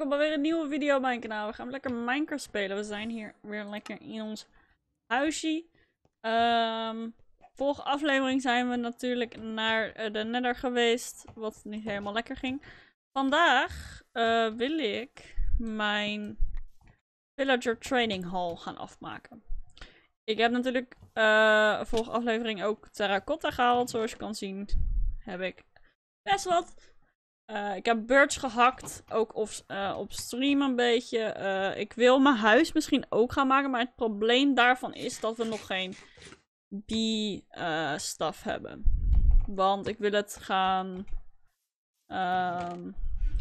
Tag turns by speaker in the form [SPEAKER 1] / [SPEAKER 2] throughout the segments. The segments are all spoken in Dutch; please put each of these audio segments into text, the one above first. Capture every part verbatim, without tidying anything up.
[SPEAKER 1] welkom bij weer een nieuwe video op mijn kanaal. We gaan lekker Minecraft spelen. We zijn hier weer lekker in ons huisje. Um, vorige aflevering zijn we natuurlijk naar de Nether geweest, wat niet helemaal lekker ging. Vandaag uh, wil ik mijn Villager Training Hall gaan afmaken. Ik heb natuurlijk uh, vorige aflevering ook terracotta gehaald. Zoals je kan zien heb ik best wat. Uh, ik heb birds gehakt, ook op, uh, op stream een beetje. Uh, ik wil mijn huis misschien ook gaan maken, maar het probleem daarvan is dat we nog geen bee-stuff uh, hebben. Want ik wil het gaan... Um,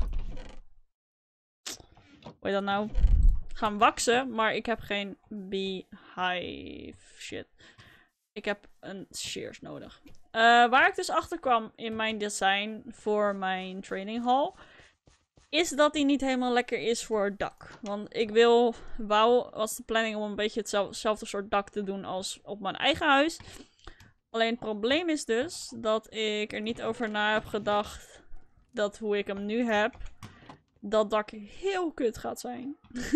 [SPEAKER 1] hoe heet dat nou? Gaan waksen, maar ik heb geen beehive shit. Ik heb een shears nodig. Uh, waar ik dus achter kwam in mijn design voor mijn training hall, is dat die niet helemaal lekker is voor het dak. Want ik wil, wou, was de planning om een beetje hetzelfde soort dak te doen als op mijn eigen huis. Alleen het probleem is dus dat ik er niet over na heb gedacht dat hoe ik hem nu heb, dat dak heel kut gaat zijn.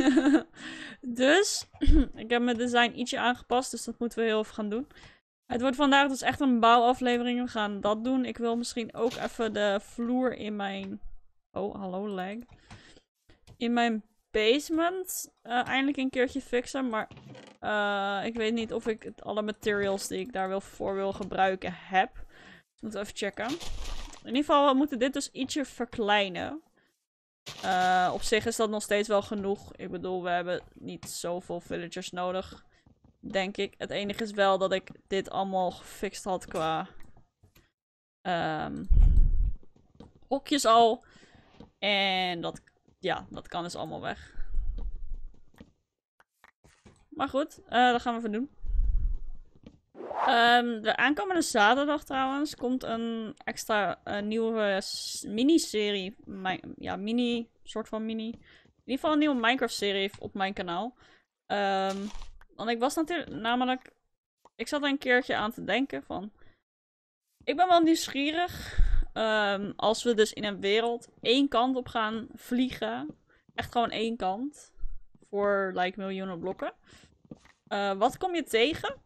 [SPEAKER 1] Dus, ik heb mijn design ietsje aangepast, dus dat moeten we heel even gaan doen. Het wordt vandaag dus echt een bouwaflevering. We gaan dat doen. Ik wil misschien ook even de vloer in mijn... Oh, hallo lag. In mijn basement uh, eindelijk een keertje fixen. Maar uh, ik weet niet of ik het, alle materials die ik daar wil, voor wil gebruiken heb. Dus moeten we even checken. In ieder geval, we moeten dit dus ietsje verkleinen. Uh, op zich is dat nog steeds wel genoeg. Ik bedoel, we hebben niet zoveel villagers nodig. Denk ik. Het enige is wel dat ik dit allemaal gefixt had qua um, hokjes al. En dat, ja, dat kan dus allemaal weg. Maar goed, uh, dat gaan we even doen. Um, de aankomende zaterdag trouwens komt een extra uh, nieuwe miniserie. Ja, mini, soort van mini. In ieder geval een nieuwe Minecraft serie op mijn kanaal. Um, Want ik was natuurlijk, namelijk, ik zat er een keertje aan te denken van, ik ben wel nieuwsgierig um, als we dus in een wereld één kant op gaan vliegen. Echt gewoon één kant. Voor, like, miljoenen blokken. Uh, wat kom je tegen?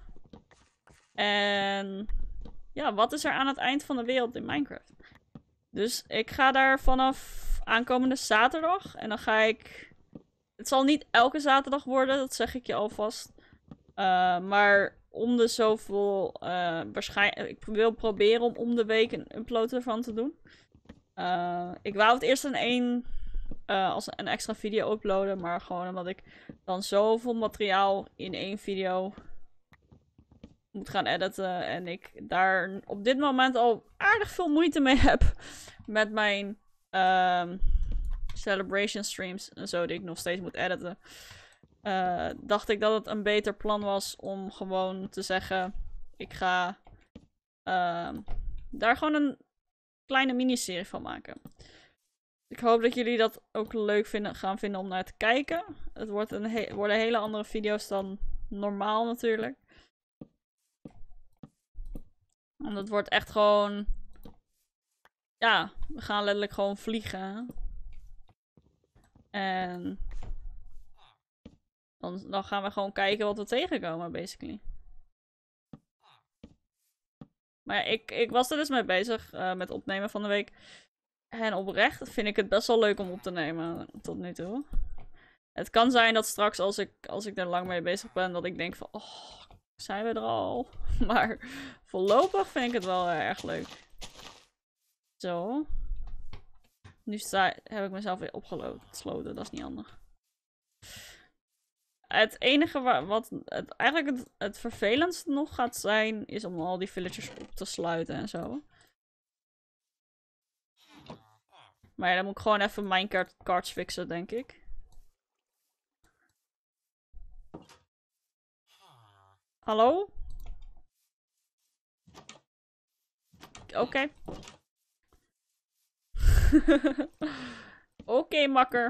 [SPEAKER 1] En, ja, wat is er aan het eind van de wereld in Minecraft? Dus ik ga daar vanaf aankomende zaterdag, en dan ga ik... Het zal niet elke zaterdag worden, dat zeg ik je alvast. Uh, maar om de zoveel... Uh, waarschijnlijk... Ik wil proberen om om de week een upload ervan te doen. Uh, ik wou het eerst in één... Uh, als een extra video uploaden. Maar gewoon omdat ik dan zoveel materiaal in één video moet gaan editen. En ik daar op dit moment al aardig veel moeite mee heb. Met mijn... Uh, celebration streams en zo die ik nog steeds moet editen. Uh, dacht ik dat het een beter plan was om gewoon te zeggen, ik ga uh, daar gewoon een kleine miniserie van maken. Ik hoop dat jullie dat ook leuk vinden, gaan vinden om naar te kijken. Het wordt een he worden hele andere video's dan normaal natuurlijk. Want het wordt echt gewoon... Ja, we gaan letterlijk gewoon vliegen. En dan, dan gaan we gewoon kijken wat we tegenkomen, basically. Maar ja, ik, ik was er dus mee bezig uh, met opnemen van de week. En oprecht vind ik het best wel leuk om op te nemen tot nu toe. Het kan zijn dat straks als ik, als ik er lang mee bezig ben, dat ik denk van, oh, zijn we er al? Maar voorlopig vind ik het wel uh, erg leuk. Zo. Nu sta, heb ik mezelf weer opgesloten. Dat is niet handig. Het enige waar, wat het, eigenlijk het, het vervelendste nog gaat zijn, is om al die villagers op te sluiten en zo. Maar ja, dan moet ik gewoon even minecart cards fixen, denk ik. Hallo? Oké. Okay. Oké, okay, makker.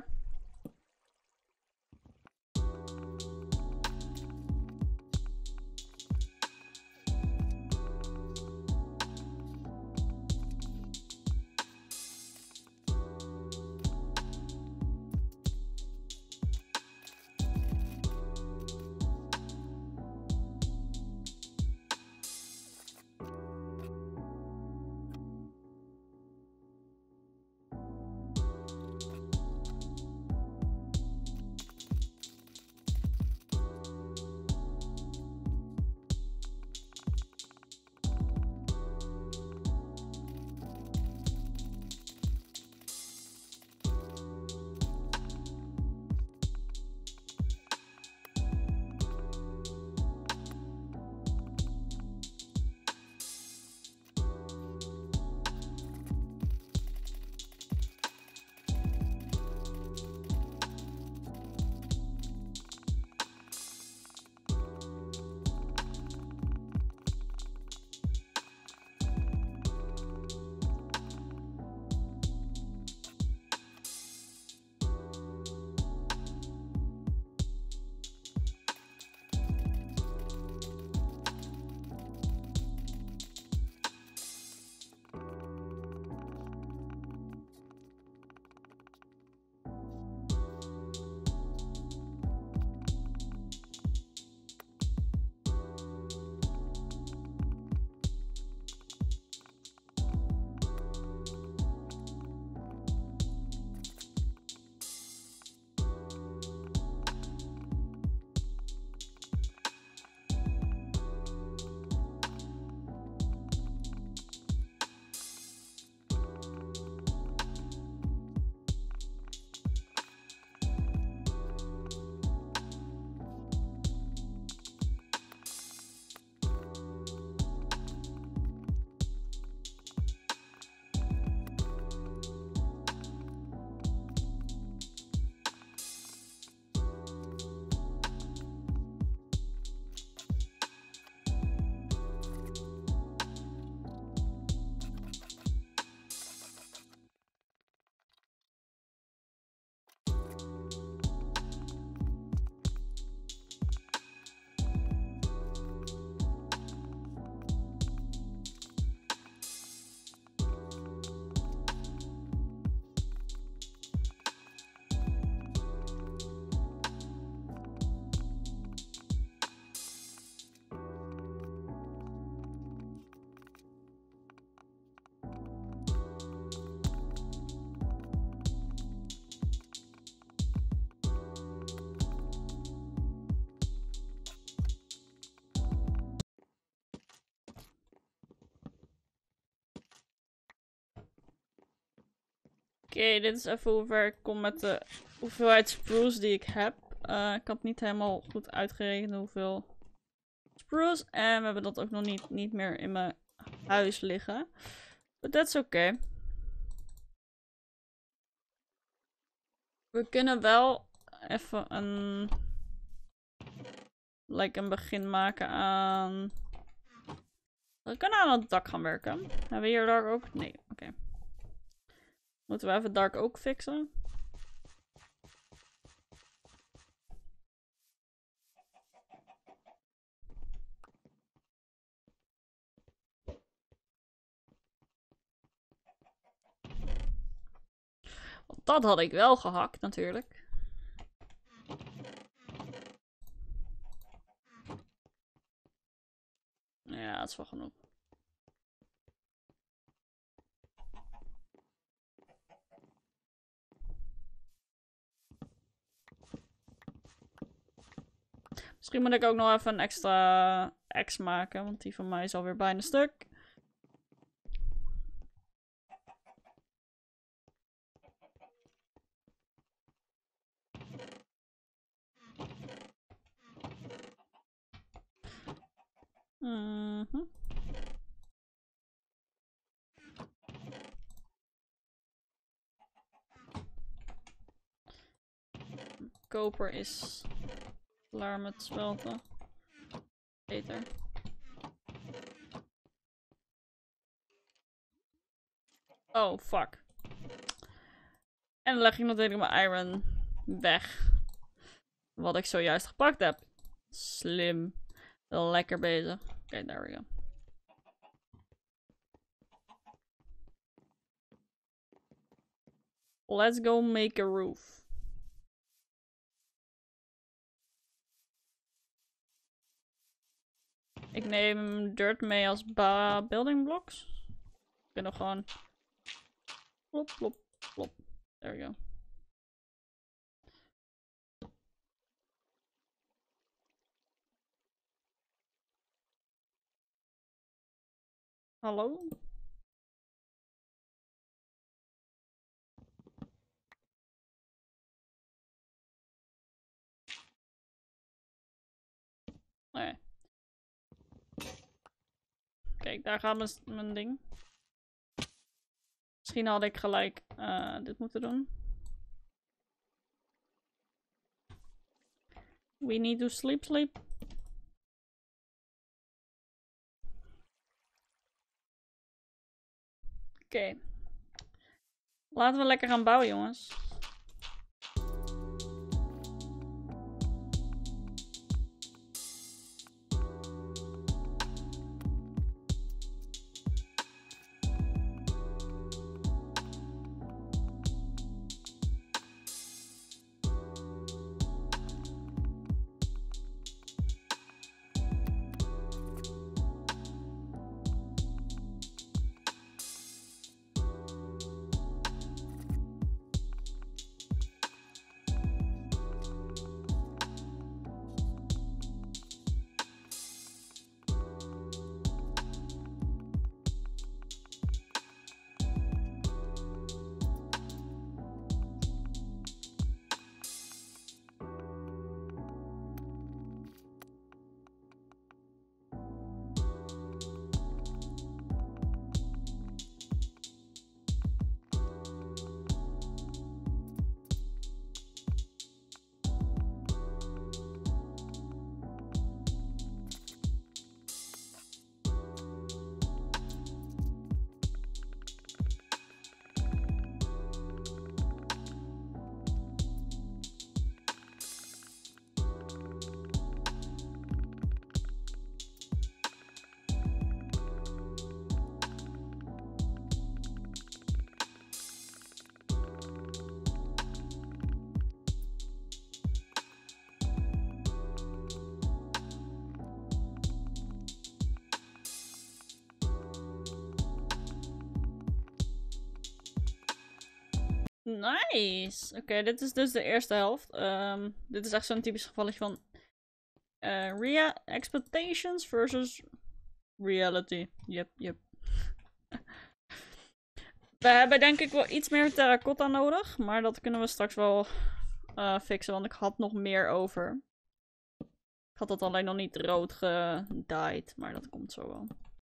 [SPEAKER 1] okay, dit is even hoe ver ik kom met de hoeveelheid spruce die ik heb. Uh, ik had niet helemaal goed uitgerekend hoeveel spruce. En we hebben dat ook nog niet, niet meer in mijn huis liggen. But that's okay. We kunnen wel even een... Like een begin maken aan... We kunnen aan het dak gaan werken. Hebben we hier dark ook? Nee, oké. Okay. Moeten we even dark ook fixen? Want dat had ik wel gehakt natuurlijk. Ja, dat is wel genoeg. Misschien moet ik ook nog even een extra X maken, want die van mij is alweer bijna stuk. Mm-hmm. Koper is klaar met smelten. Beter. Oh, fuck. En dan leg ik natuurlijk mijn iron weg. Wat ik zojuist gepakt heb. Slim. Wel lekker bezig. Oké, okay, there we go. Let's go make a roof. Ik neem dirt mee als building blocks. Ik ben nog gewoon... Plop, plop, plop. There we go. Hallo? Nee. Kijk, daar gaat mijn, mijn ding. Misschien had ik gelijk uh, dit moeten doen. We need to sleep, sleep. Oké. Okay. Laten we lekker gaan bouwen, jongens. Nice. Oké, okay, dit is dus de eerste helft. Um, dit is echt zo'n typisch gevalletje van uh, rea expectations versus reality. Yep, yep. We hebben denk ik wel iets meer terracotta nodig. Maar dat kunnen we straks wel uh, fixen. Want ik had nog meer over. Ik had dat alleen nog niet rood gedyed. Maar dat komt zo wel.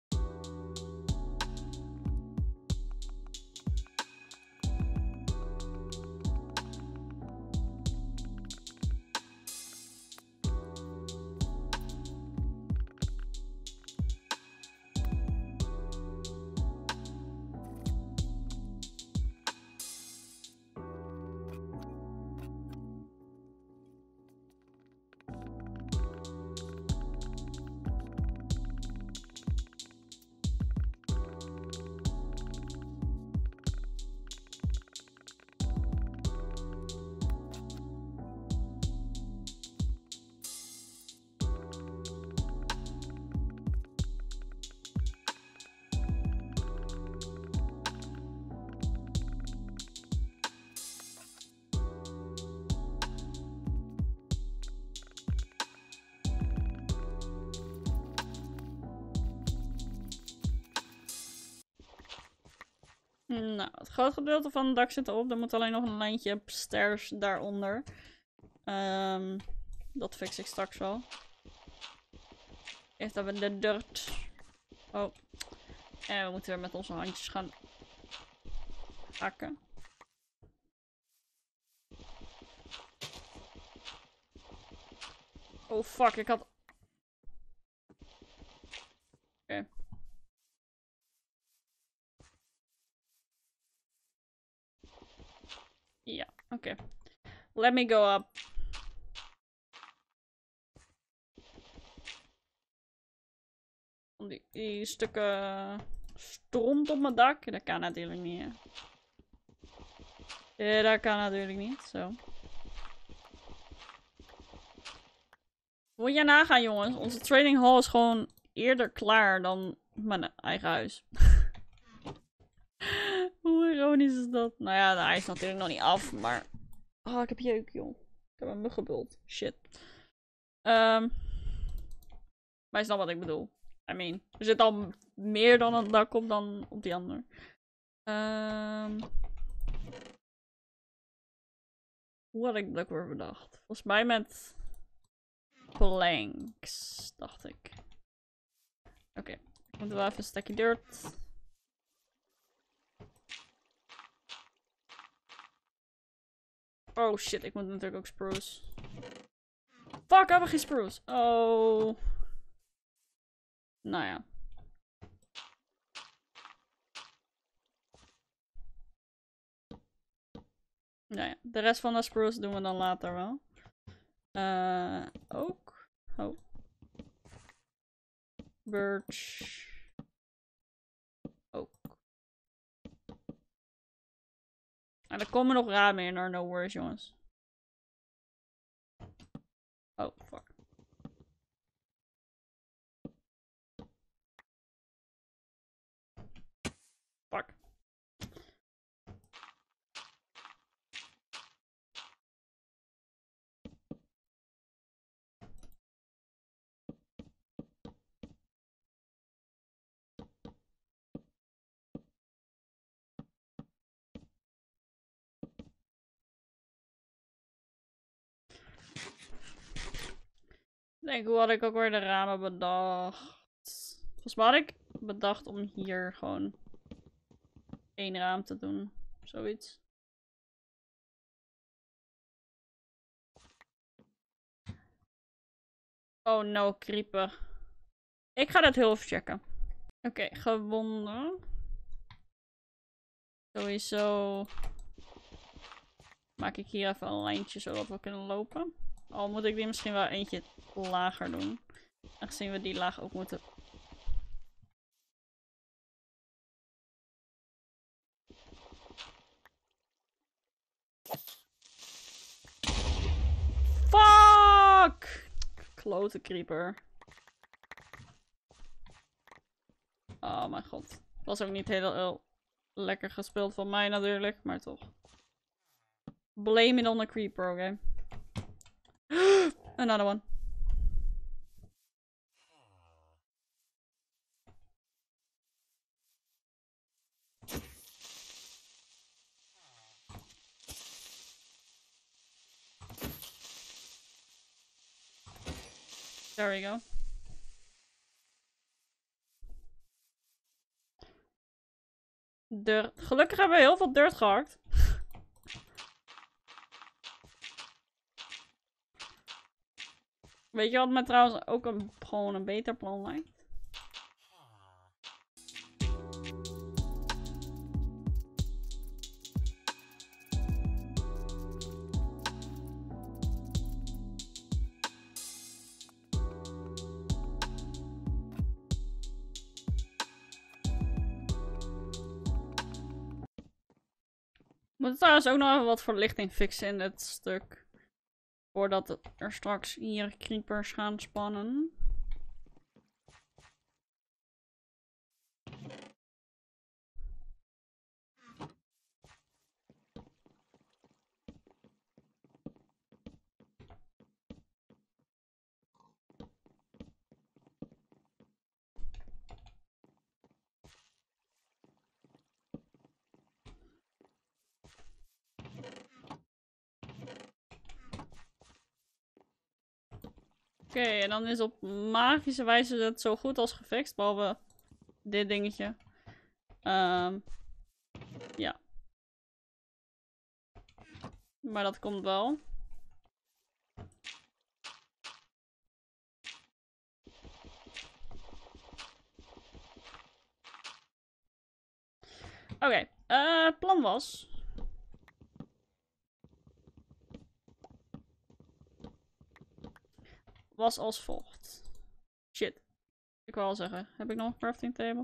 [SPEAKER 1] Nou, het groot gedeelte van het dak zit erop. Er moet alleen nog een lijntje stairs daaronder. Um, dat fix ik straks wel. Eerst hebben we de dirt. Oh. En we moeten weer met onze handjes gaan hakken. Oh fuck, ik had... Oké. Okay. Ja, oké. Okay. Let me go up. Die, die stukken stront op mijn dak. Dat kan natuurlijk niet, hè. Ja, dat kan natuurlijk niet, zo. Moet je nagaan, jongens. Onze trading hall is gewoon eerder klaar dan mijn eigen huis. Hoe ironisch is dat? Nou ja, hij is natuurlijk nog niet af, maar... Oh, ik heb jeuk, joh. Ik heb een muggenbult. Shit. Um... Maar je snapt wat ik bedoel. I mean, er zit al meer dan een dak op dan op die ander. Um... Hoe had ik dat ook weer bedacht? Volgens mij met... planks, dacht ik. Oké, okay. Ik moet wel even een stukje dirt. Oh shit, ik moet natuurlijk ook spruce. Fuck, we hebben geen spruce. Oh. Nou ja. Nou ja, de rest van de spruce doen we dan later wel. Uh, ook. Oh. Birch. Ook. En er komen nog ramen in, hoor. No worries, jongens. Oh, fuck. Fuck. Ik denk, hoe had ik ook weer de ramen bedacht? Volgens mij had ik bedacht om hier gewoon één raam te doen. Zoiets. Oh no, creeper. Ik ga dat heel even checken. Oké, okay, gewonnen. Sowieso maak ik hier even een lijntje zodat we kunnen lopen. Al moet ik die misschien wel eentje lager doen. Aangezien we die laag ook moeten. Fuck! Klote creeper. Oh mijn god. Was ook niet heel, heel lekker gespeeld van mij natuurlijk, maar toch. Blame it on the creeper, oké. Okay? Another one. There we go. Dirt. Gelukkig hebben we heel veel dirt gehakt. Weet je wat me trouwens ook een, gewoon een beter plan lijkt? We moeten trouwens ook nog even wat verlichting fixen in dit stuk. Voordat er straks hier creepers gaan spannen. Oké, okay, en dan is op magische wijze het zo goed als gefixt, behalve dit dingetje. Um, ja. Maar dat komt wel. Oké, okay, uh, het plan was... was als volgt. Shit. Ik wil al zeggen, heb ik nog een crafting table?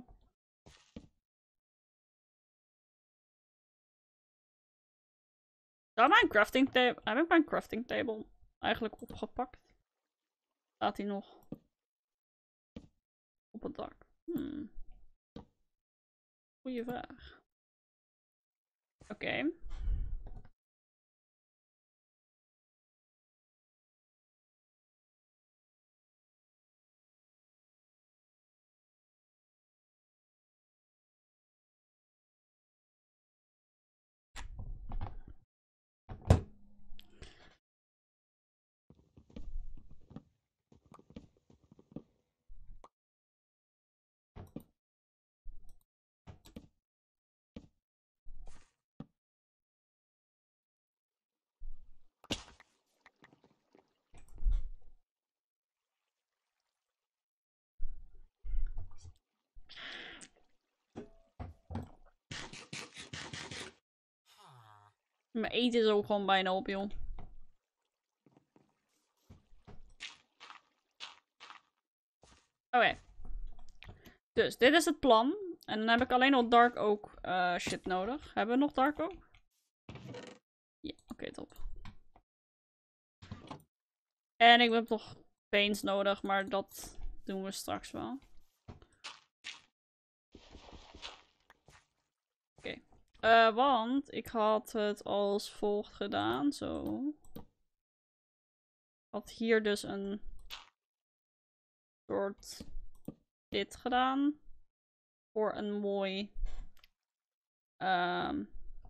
[SPEAKER 1] Zou mijn crafting table... Heb ik mijn crafting table eigenlijk opgepakt? Staat hij nog op het dak? Hmm. Goeie vraag. Oké. Okay. Mijn eten is ook gewoon bijna op, joh. Oké. Okay. Dus, dit is het plan. En dan heb ik alleen nog dark oak uh, shit nodig. Hebben we nog dark oak? Ja, oké, okay, top. En ik heb nog paints nodig, maar dat doen we straks wel. Oké. Okay. Uh, want ik had het als volgt gedaan. Zo. Ik had hier dus een soort dit gedaan. Voor een mooi... Um,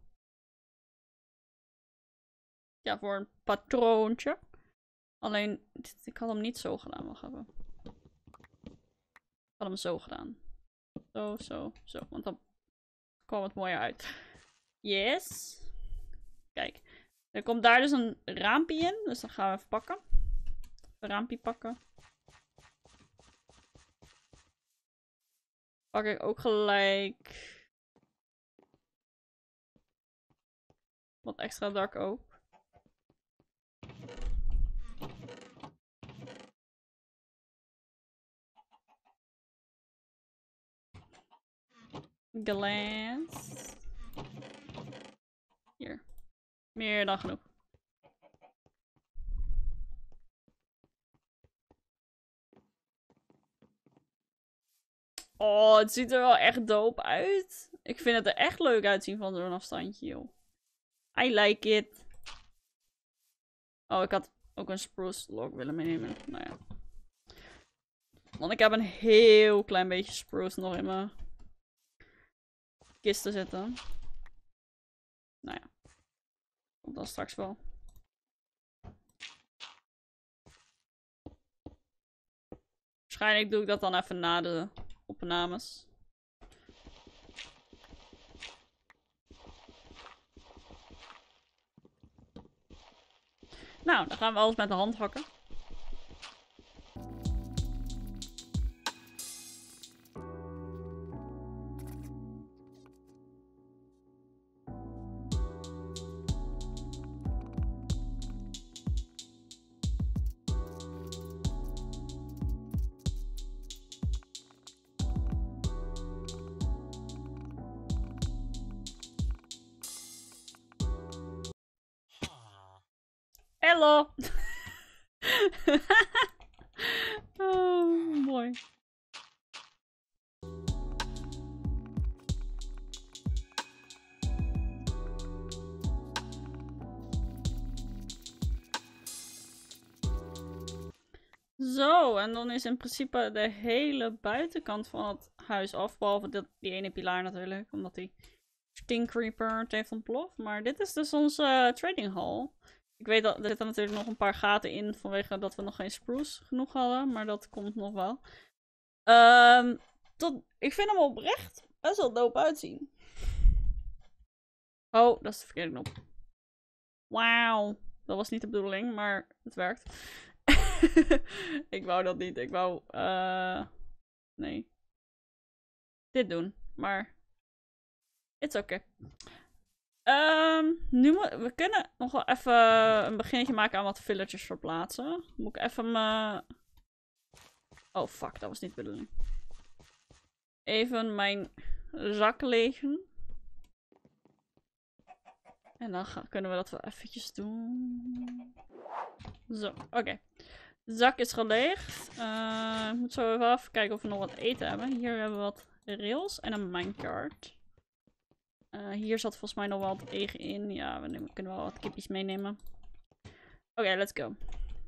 [SPEAKER 1] ja, voor een patroontje. Alleen, ik had hem niet zo gedaan. Wacht even. Ik had hem zo gedaan. Zo, zo, zo. Want dan kwam het mooier uit. Yes. Kijk. Er komt daar dus een raampje in. Dus dan gaan we even pakken. Een raampje pakken. Pak ik ook gelijk... wat extra dark ook. Glance. Hier. Meer dan genoeg. Oh, het ziet er wel echt dope uit. Ik vind het er echt leuk uitzien van zo'n afstandje, joh. I like it. Oh, ik had ook een spruce log willen meenemen. Nou ja. Want ik heb een heel klein beetje spruce nog in mijn kisten zitten. Nou ja. Komt dan straks wel. Waarschijnlijk doe ik dat dan even na de opnames. Nou, dan gaan we alles met de hand hakken. Hello! Oh, mooi. Zo, en dan is in principe de hele buitenkant van het huis af. Behalve dat, die ene pilaar natuurlijk, omdat die Stinkcreeper het heeft ontploft. Maar dit is dus onze uh, trading hall. Ik weet dat er zitten natuurlijk nog een paar gaten in vanwege dat we nog geen spruce genoeg hadden. Maar dat komt nog wel. Um, tot, ik vind hem oprecht best wel dope uitzien. Oh, dat is de verkeerde knop. Wauw. Dat was niet de bedoeling, maar het werkt. Ik wou dat niet. Ik wou... Uh, nee. Dit doen. Maar... It's oké. Okay. Um, nu mo- we kunnen nog wel even een beginnetje maken aan wat villagers verplaatsen. Moet ik even mijn... Oh fuck, dat was niet de bedoeling. Even mijn zak legen. En dan gaan, kunnen we dat wel eventjes doen. Zo, oké. Okay. De zak is geleegd. Uh, ik moet zo even, even kijken of we nog wat eten hebben. Hier hebben we wat rails en een minecart. Uh, hier zat volgens mij nog wel wat egen in. Ja, we nemen, kunnen wel wat kipjes meenemen. Oké, okay, let's go.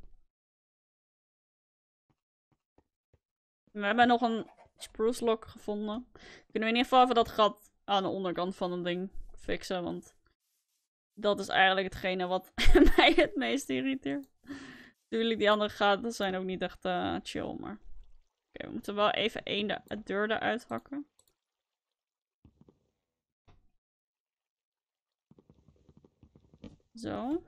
[SPEAKER 1] We hebben nog een spruce log gevonden. Kunnen we in ieder geval even dat gat aan de onderkant van het ding fixen. Want dat is eigenlijk hetgene wat mij het meest irriteert. Natuurlijk, die andere gaten zijn ook niet echt uh, chill, maar... Oké, okay, we moeten wel even één de, de deur eruit hakken. Zo.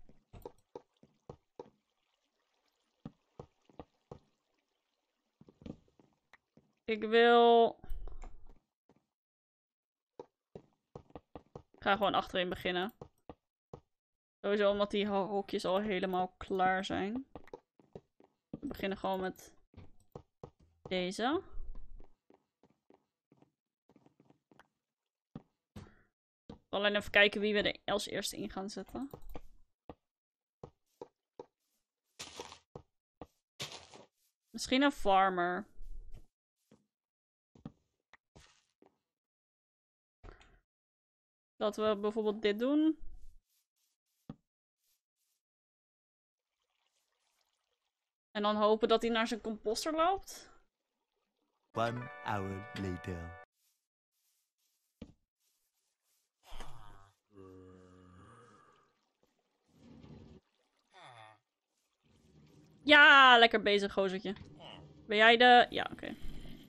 [SPEAKER 1] Ik wil... Ik ga gewoon achterin beginnen. Sowieso omdat die hokjes al helemaal klaar zijn. We beginnen gewoon met deze. Alleen even kijken wie we er als eerste in gaan zetten. Misschien een farmer. Dat we bijvoorbeeld dit doen. En dan hopen dat hij naar zijn composter loopt.
[SPEAKER 2] One hour later.
[SPEAKER 1] Ja, lekker bezig, gozertje. Ben jij de... Ja, oké. Okay.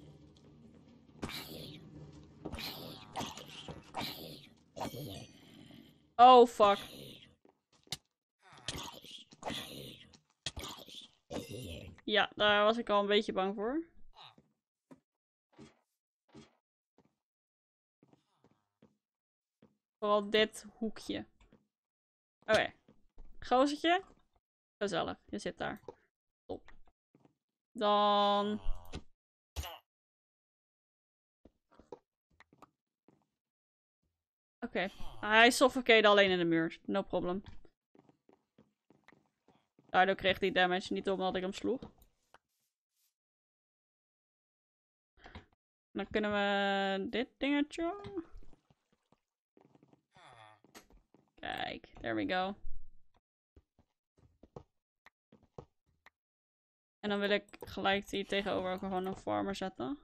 [SPEAKER 1] Oh, fuck. Ja, daar was ik al een beetje bang voor. Vooral dit hoekje. Oké. Okay. Gozertje. Gezellig, je zit daar. Top. Dan... Oké. Okay. Hij suffocate alleen in de muur. No problem. Daardoor kreeg hij damage, niet omdat ik hem sloeg. Dan kunnen we dit dingetje. Kijk, there we go. En dan wil ik gelijk hier tegenover ook gewoon een farmer zetten.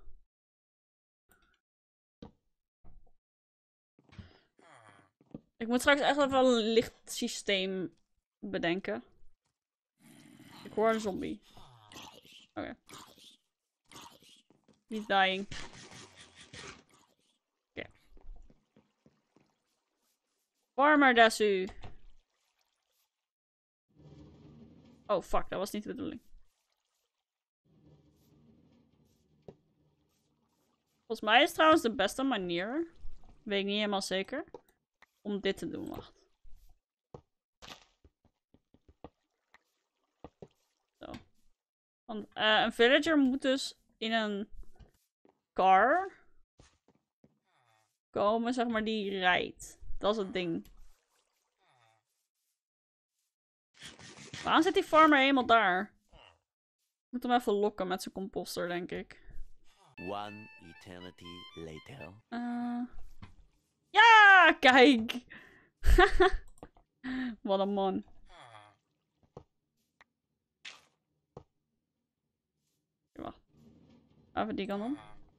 [SPEAKER 1] Ik moet straks echt even een lichtsysteem bedenken. Ik hoor een zombie. Oké. Okay. He's dying. Oké. Okay. Farmer Dasu. Oh fuck, dat was niet de bedoeling. Volgens mij is het trouwens de beste manier, weet ik niet helemaal zeker, om dit te doen. Wacht. Zo. Want uh, een villager moet dus in een car komen, zeg maar, die rijdt. Dat is het ding. Waarom zit die farmer helemaal daar? Ik moet hem even lokken met zijn composter, denk ik.
[SPEAKER 2] One eternity later.
[SPEAKER 1] Uh... Ja, kijk! Wat een man. Wacht. Even die kant op.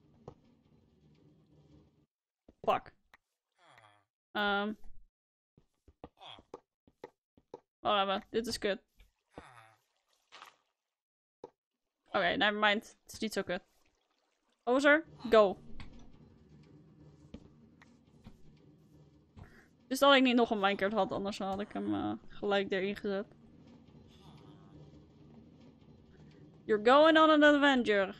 [SPEAKER 1] Fuck. Um. Wacht even, dit is kut. Oké, okay, nevermind. Het is niet zo kut. Ozer, go. Dus dat ik niet nog een Minecraft had, anders had ik hem uh, gelijk erin gezet. You're going on an adventure.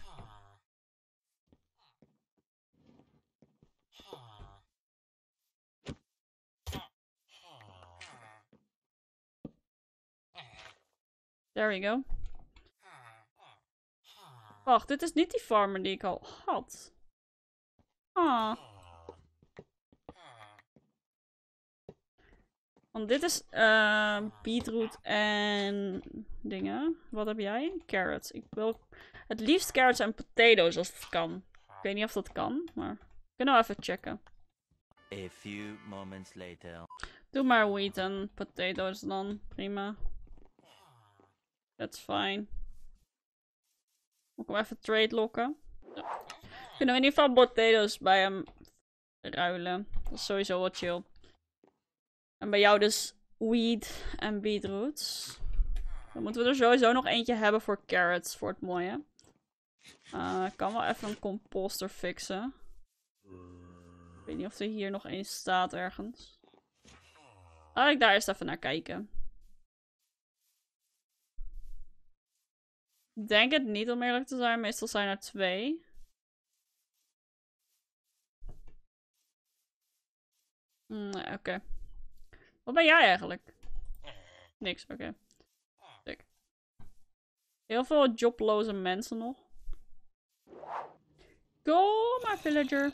[SPEAKER 1] There we go. Wacht, dit is niet die farmer die ik al had. Ah. Want dit is uh, beetroot en dingen. Wat heb jij? Carrots. Ik wil het liefst carrots en potatoes als het kan. Ik weet niet of dat kan, maar kunnen we even checken.
[SPEAKER 2] A few moments later.
[SPEAKER 1] Doe maar wheat en potatoes dan. Prima. That's fine. Moet ik hem even trade lokken? Zo. Kunnen we in ieder geval potatoes bij hem ruilen. Dat is sowieso wat chill. En bij jou dus wheat en beetroots. Dan moeten we er sowieso nog eentje hebben voor carrots, voor het mooie. Uh, ik kan wel even een composter fixen. Ik weet niet of er hier nog één staat ergens. Laat ik daar eens even naar kijken. Ik denk het niet, om eerlijk te zijn. Meestal zijn er twee. Mm, nee, oké. Okay. Wat ben jij eigenlijk? Niks, oké. Okay. Sick. Heel veel jobloze mensen nog. Go, my villager.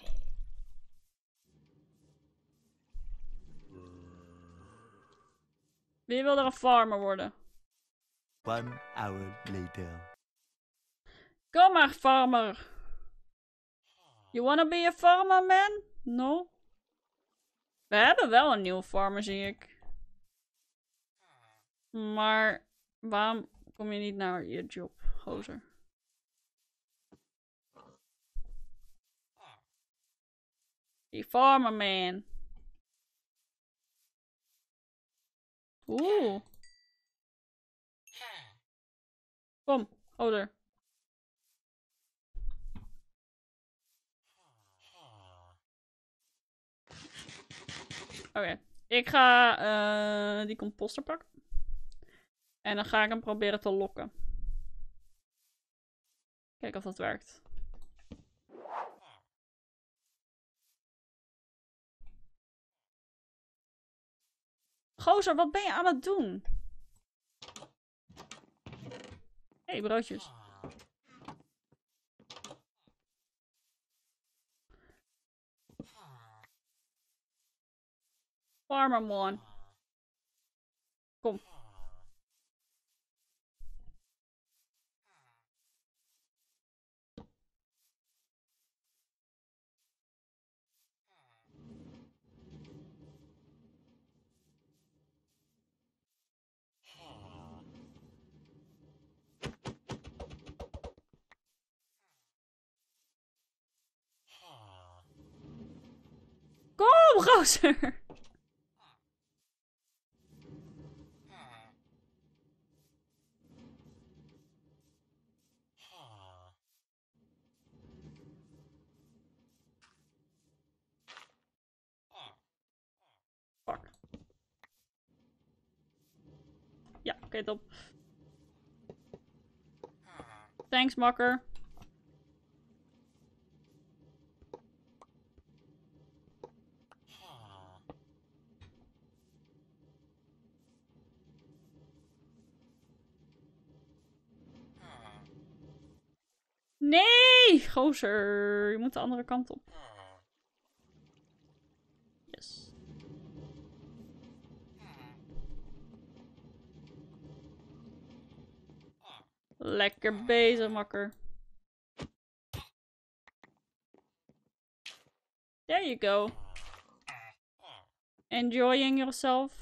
[SPEAKER 1] Wie wil er een farmer worden?
[SPEAKER 2] One hour later.
[SPEAKER 1] Kom maar, farmer. You wanna be a farmer, man? No? We hebben wel een nieuwe farmer, zie ik. Maar waarom kom je niet naar je job, gozer? Die farmer, man. Oeh. Kom, gozer. Oké, okay. Ik ga uh, die composter pakken. En dan ga ik hem proberen te lokken. Kijken of dat werkt. Gozer, wat ben je aan het doen? Hé, hey, broodjes. Farmer man. Kom. Kom, gozer. okay, top. Thanks, makker. Nee, gozer. Je moet de andere kant op. Yes. Lekker bezig, makker. There you go. Enjoying yourself.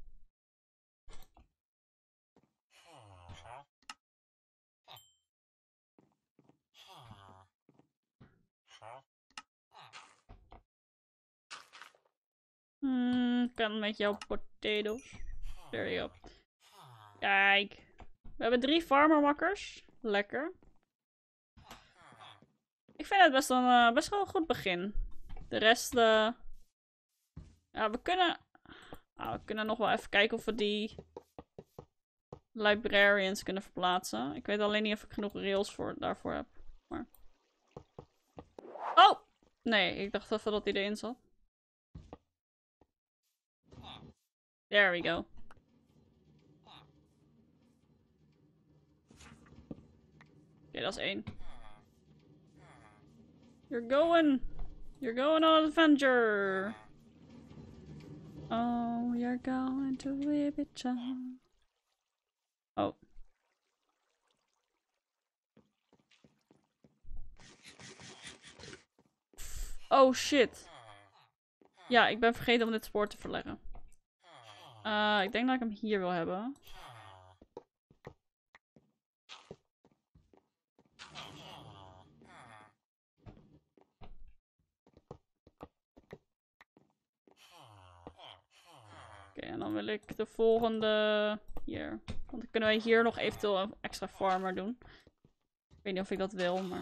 [SPEAKER 1] Hmm, kan met jouw potatoes. There you go. Kijk. We hebben drie farmermakkers. Lekker. Ik vind het best, een, uh, best wel een goed begin. De rest... Uh... Ja, we kunnen... Ah, we kunnen nog wel even kijken of we die... librarians kunnen verplaatsen. Ik weet alleen niet of ik genoeg rails voor, daarvoor heb. Maar... Oh! Nee, ik dacht even dat hij erin zat. There we go. Oké, okay, dat is één. You're going. You're going on an adventure. Oh, you're going to Ibiza. Oh. Oh shit. Ja, ik ben vergeten om dit spoor te verleggen. Uh, ik denk dat ik hem hier wil hebben. Oké, okay, en dan wil ik de volgende hier. Want dan kunnen wij hier nog eventueel een extra farmer doen. Ik weet niet of ik dat wil, maar...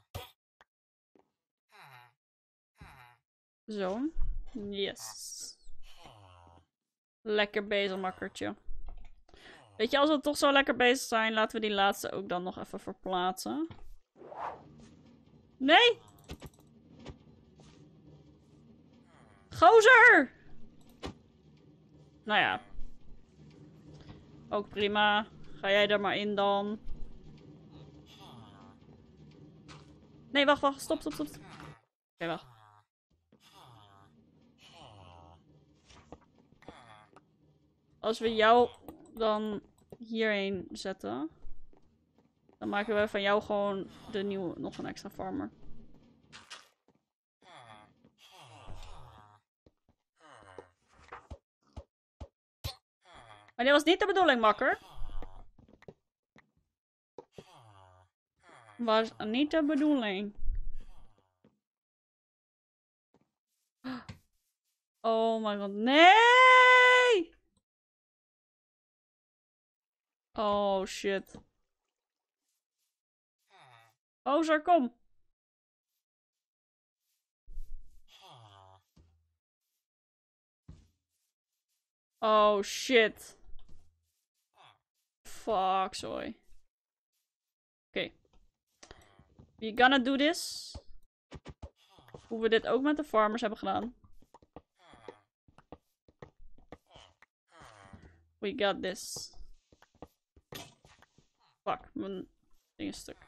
[SPEAKER 1] Zo. Yes. Lekker bezig, makkertje. Weet je, als we toch zo lekker bezig zijn, laten we die laatste ook dan nog even verplaatsen. Nee! Gozer! Nou ja. Ook prima. Ga jij er maar in dan. Nee, wacht, wacht. Stop, stop, stop. Oké, okay, wacht. Als we jou dan hierheen zetten, dan maken we van jou gewoon de nieuwe, nog een extra farmer. Maar dit was niet de bedoeling, makker. Was niet de bedoeling. Oh my god, nee! Oh shit. Gozer, kom. Oh shit. Fuck, sorry. Oké. Okay. We gonna do this. Hoe we dit ook met de farmers hebben gedaan. We got this. Fuck, mijn ding is stuk.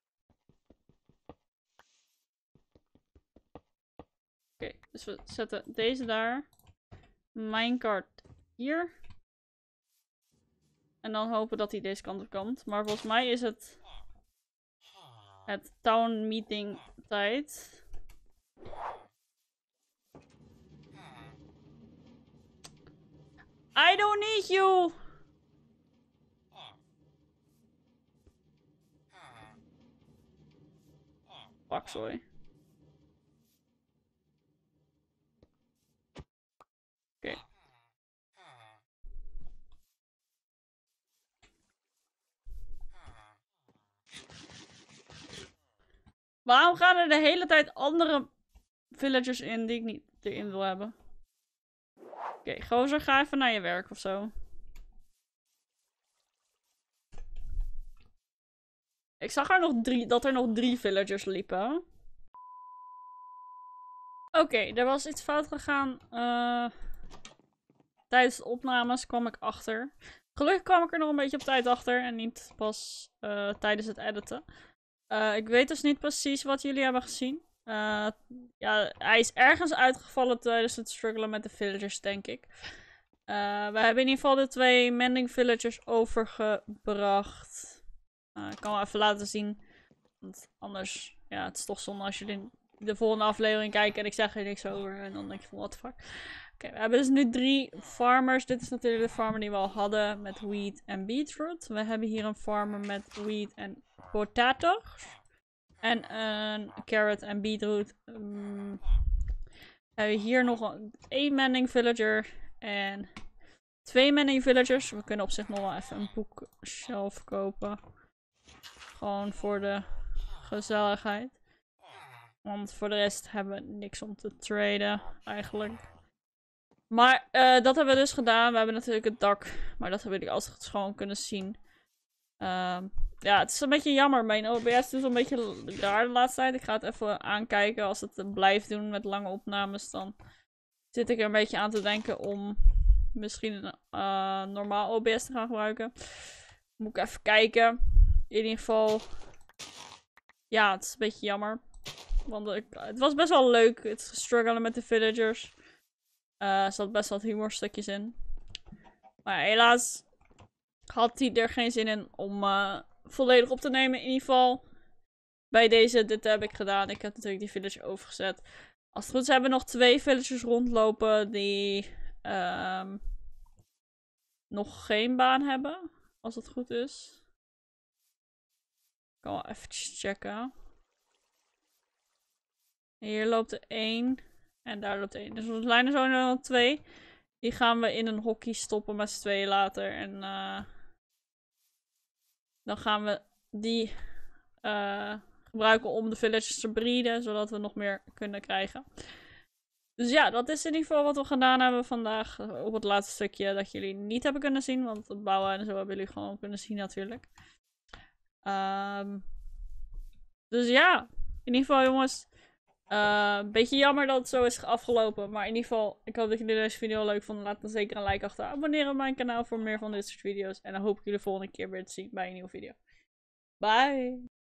[SPEAKER 1] Oké, okay, dus we zetten deze daar. Minecart hier. En dan hopen dat hij deze kant op komt. Maar volgens mij is het... Het town meeting tijd. I don't need you! Fuck, sorry. Oké. Okay. Waarom gaan er de hele tijd andere villagers in die ik niet erin wil hebben? Oké, okay, gozer, ga even naar je werk of zo. Ik zag er nog drie, dat er nog drie villagers liepen. Oké, okay, er was iets fout gegaan. Uh, tijdens de opnames kwam ik achter. Gelukkig kwam ik er nog een beetje op tijd achter. En niet pas uh, tijdens het editen. Uh, ik weet dus niet precies wat jullie hebben gezien. Uh, ja, hij is ergens uitgevallen tijdens het struggelen met de villagers, denk ik. Uh, we hebben in ieder geval de twee mending villagers overgebracht. Uh, ik kan wel even laten zien. Want anders, ja, het is toch zonde als jullie de volgende aflevering kijken en ik zeg er niks over. En dan denk je van, what the fuck. Oké, okay, we hebben dus nu drie farmers. Dit is natuurlijk de farmer die we al hadden met wheat en beetroot. We hebben hier een farmer met wheat en potatoes. En een carrot en beetroot. Um, we hebben hier nog een één mending villager en twee mending villagers. We kunnen op zich nog wel even een bookshelf kopen. Gewoon voor de gezelligheid. Want voor de rest hebben we niks om te traden, eigenlijk. Maar uh, dat hebben we dus gedaan. We hebben natuurlijk het dak. Maar dat hebben jullie altijd gewoon kunnen zien. Uh, ja, het is een beetje jammer. Mijn O B S is een beetje raar de laatste tijd. Ik ga het even aankijken. Als het blijft doen met lange opnames, dan zit ik er een beetje aan te denken om misschien een uh, normaal O B S te gaan gebruiken. Moet ik even kijken. In ieder geval. Ja, het is een beetje jammer. Want ik, het was best wel leuk. Het struggelen met de villagers. Uh, er zat best wat humorstukjes in. Maar helaas had hij er geen zin in om uh, volledig op te nemen. In ieder geval bij deze, dit heb ik gedaan. Ik heb natuurlijk die villager overgezet. Als het goed is hebben we nog twee villagers rondlopen die uh, nog geen baan hebben. Als het goed is. Ik kan wel even checken. Hier loopt er één. En daar loopt één. Dus we zijn er zo nog twee. Die gaan we in een hockey stoppen met z'n tweeën later. En uh, dan gaan we die uh, gebruiken om de villagers te breeden. Zodat we nog meer kunnen krijgen. Dus ja, dat is in ieder geval wat we gedaan hebben vandaag. Op het laatste stukje dat jullie niet hebben kunnen zien. Want het bouwen en zo hebben jullie gewoon kunnen zien natuurlijk. Um, dus ja, in ieder geval jongens. Uh, een beetje jammer dat het zo is afgelopen. Maar in ieder geval, ik hoop dat jullie deze video leuk vonden. Laat dan zeker een like achter. Abonneer op mijn kanaal voor meer van dit soort video's. En dan hoop ik jullie de volgende keer weer te zien bij een nieuwe video. Bye!